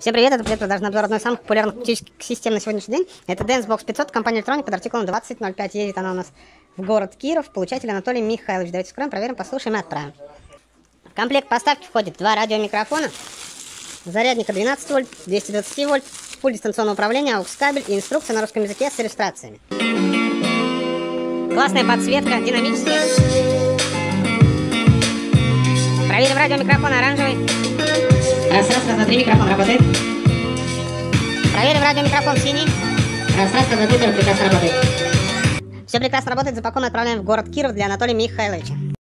Всем привет, это предпродажный обзор одной из самых популярных оптических систем на сегодняшний день. Это Densebox 500, компания Electronic под артикулом 2005. Едет она у нас в город Киров, получатель Анатолий Михайлович. Давайте вскроем, проверим, послушаем и отправим. В комплект поставки входит два радиомикрофона, зарядника 12 вольт, 220 вольт, пульт дистанционного управления, AUX-кабель и инструкция на русском языке с иллюстрациями. Классная подсветка, динамическая. Проверим радиомикрофон оранжевый. Раз, два, три, микрофон работает. Проверим радиомикрофон синий. Раз, два, три, прекрасно работает. Все прекрасно работает, запакуем и отправляем в город Киров для Анатолия Михайловича.